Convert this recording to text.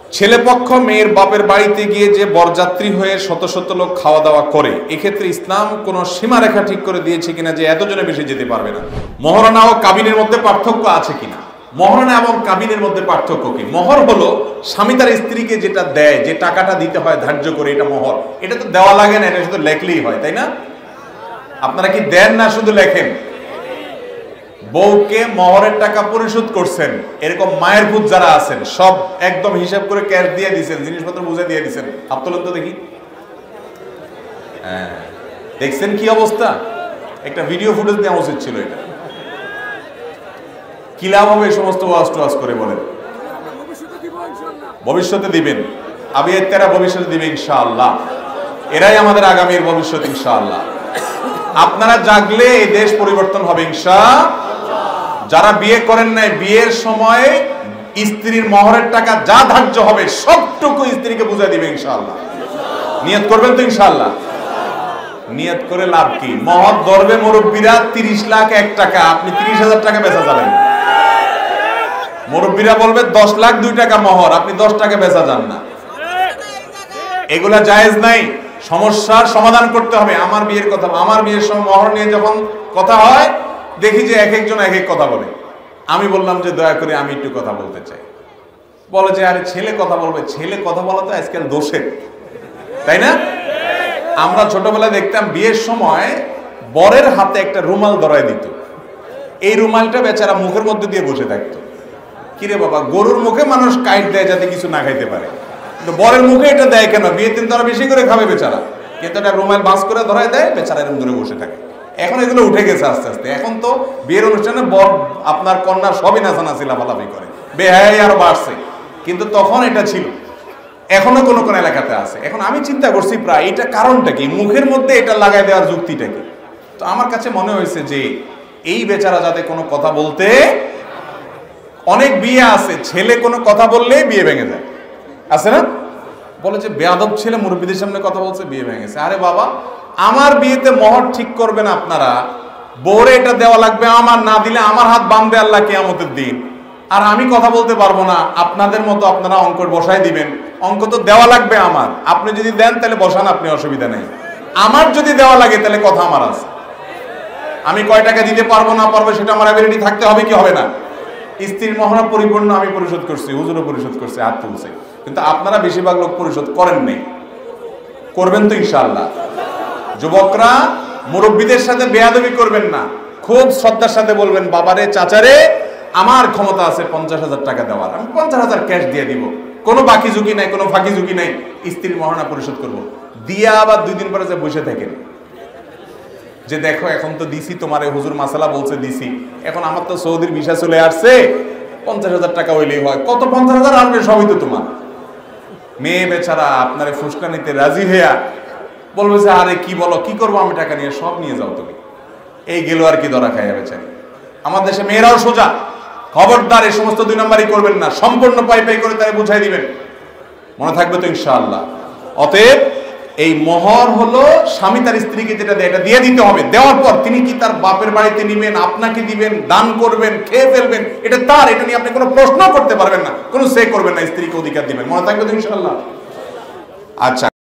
ছেলেপক্ষ মেয়ের বাপের বাড়িতে গিয়ে যে বরযাত্রী হয়ে শত শত লোক খাওয়া দাওয়া করে, এক্ষেত্রে ইসলাম কোনো সীমারেখা ঠিক করে দিয়েছে কিনা যে এতজনে বেশি যেতে পারবে না? মহারণা ও কাবিনের মধ্যে পার্থক্য আছে কিনা? মহারণা এবং কাবিনের মধ্যে পার্থক্য কি? মহর হলো স্বামী তার স্ত্রীকে যেটা দেয়, যে টাকাটা দিতে হয় ধার্য করে, এটা মহর। এটা তো দেওয়া লাগে না, এটা শুধু লেখলেই হয়, তাই না? আপনারা কি দেন না শুধু লেখেন? বউকে মহরের টাকা পরিশোধ করছেন, এরকম মায়ের ভূত যারা আছেন সব একদম হিসাব করে ক্যাশ দিয়ে দিচ্ছেন, জিনিসপত্র বুঝে দিয়ে দিচ্ছেন। হাত তোলেন তো দেখি। হ্যাঁ, দেখছেন কি অবস্থা? একটা ভিডিও ফুটেজ দেওয়া উচিত ছিল। এটা কি লাভ হবে এই সমস্ত ওয়াজ টোয়াজ করে? বলেন ভবিষ্যতে দিবেন, আবিয়াতেরা ভবিষ্যতে দিবে ইনশাআল্লাহ। এরাই আমাদের আগামীর ভবিষ্যৎ ইনশাআল্লাহ। আপনারা জাগলে এই দেশ পরিবর্তন হবে ইনশাআল্লাহ। যারা বিয়ে করেন নাই, বিয়ের সময় স্ত্রীর মহরের টাকা যা ধার্য হবে সবটুকু স্ত্রীকে বুঝাই দিবে ইনশাআল্লাহ। নিয়ত করবেন তো ইনশাআল্লাহ? নিয়ত করে লাভ কি? মহর ধরবে মুরব্বীরা 30 লাখ 1 টাকা, আপনি 30,000 টাকা বেচা যাবেন। মুরব্বীরা বলবে 10 লাখ 2 টাকা মহর, আপনি 10 টাকা বেচা যান না। এগুলা জায়েজ নাই। সমস্যার সমাধান করতে হবে। আমার বিয়ের কথা, আমার বিয়ের সময় মহর নিয়ে যখন কথা হয়, দেখি যে এক একজন এক এক কথা বলে। আমি বললাম যে দয়া করে আমি একটু কথা বলতে চাই। বলে যে আরে ছেলে কথা বলবে। ছেলে কথা বলা তো আজকাল দোষের, তাই না? আমরা ছোটবেলায় দেখতাম বিয়ের সময় বরের হাতে একটা রুমাল ধরায় দিত। এই রুমালটা বেচারা মুখের মধ্যে দিয়ে বসে থাকতো। কিরে বাবা, গরুর মুখে মানুষ কাইট দেয় যাতে কিছু না খাইতে পারে, কিন্তু বরের মুখে এটা দেয় কেন? বিয়ের দিন তারা বেশি করে খাবে বেচারা, কিন্তু একটা রুমাল বাঁশ করে ধরায় দেয়, বেচারা এরকম ধরে বসে থাকে। এখন এগুলো উঠে গেছে আস্তে আস্তে। এখন তো বিয়ের অনুষ্ঠানে বর আপনার কন্যা সবই নাচানাচি লাফালাফি করে, বেহায়াই আরো বাড়ছে, কিন্তু তখন এটা ছিল। এখনো কোন কোন এলাকাতে আছে। এখন আমি চিন্তা করছি প্রায় এটা কারণটা কি, মুখের মধ্যে এটা লাগাই দেওয়ার যুক্তিটা কি? তো আমার কাছে মনে হয়েছে যে এই বেচারা যাতে কোনো কথা বলতে, অনেক বিয়ে আছে ছেলে কোনো কথা বললেই বিয়ে ভেঙে যায়, আছে না? বলে যে বেয়াদব ছেলে মুরব্বীদের সামনে কথা বলছে, বিয়ে ভেঙেছে। আরে বাবা, আমার বিয়েতে মহর ঠিক করবেন আপনারা, বউরে এটা দেওয়া লাগবে, আমার না দিলে আমার হাত বাঁধবে আল্লাহ কিয়ামতের দিন। আর আমি কথা বলতে পারবো না, আপনাদের মতো আপনারা অঙ্ক বসাই দিবেন। অঙ্ক তো দেওয়া লাগবে আমার, আপনি যদি দেন তাহলে বসান, আপনি অসুবিধা নেই। আমার যদি দেওয়া লাগে তাহলে কথা আমার আছে। আমি কয় টাকা দিতে পারবো না পারবো সেটা আমার অ্যাবিলিটি থাকতে হবে কি হবে না? স্ত্রীর মহর পরিপূর্ণ আমি পরিশোধ করছি, হুজুরও পরিশোধ করছে, হাত তুলছে, কিন্তু আপনারা বেশিরভাগ লোক পরিশোধ করেন নাই। করবেন তো ইনশাআল্লাহ। যুবকরা মুরব্বীদের সাথে বেয়াদবি করবেন না, খুব শ্রদ্ধার সাথে বলবেন, বাবারে চাচারে আমার ক্ষমতা আছে 50,000 টাকা দেওয়ার, আমি 50,000 ক্যাশ দিয়ে দিব, কোনো বাকি ঝুঁকি নাই, কোনো ফাঁকি ঝুঁকি নাই, স্ত্রীর মহরনা পরিশোধ করবো। দিয়া আবার 2 দিন পরে যে বসে থাকেন যে দেখো এখন তো দিছি, তোমার হুজুর মাসালা বলছে দিছি, এখন আমার তো সৌদির ভিসা চলে আসছে, 50,000 টাকা হইলেই হয়। কত 50,000 আসবে? সবই তো তোমার। মেয়ে বেচারা আপনারে ফুসকা নিতে রাজি হইয়া বলবে যে আরে কি বলো, কি করবো আমি টাকা নিয়ে, সব নিয়ে যাও তুমি। এই গেল আর কি ধরা খাইয়া বেচারি। আমার দেশে মেয়েরাও সোজা, খবরদার এই সমস্ত 2 নম্বরই করবেন না, সম্পূর্ণ পাই পাই করে তারা বুঝাই দিবেন। মনে থাকবে তো ইনশাআল্লাহ। অতএব এই মহর হলো স্বামী তার স্ত্রীকে যেটা দেয় এটা দিয়ে দিতে হবে। দেওয়ার পর তিনি কি তার বাপের বাড়িতে নিবেন, আপনাকে দিবেন, দান করবেন, খেয়ে ফেলবেন, এটা তার, এটা নিয়ে আপনি কোনো প্রশ্ন করতে পারবেন না, কোনো সে করবেন না, স্ত্রীকে অধিকার দিবেন। মনে থাকবে তো ইনশাআল্লাহ। আচ্ছা।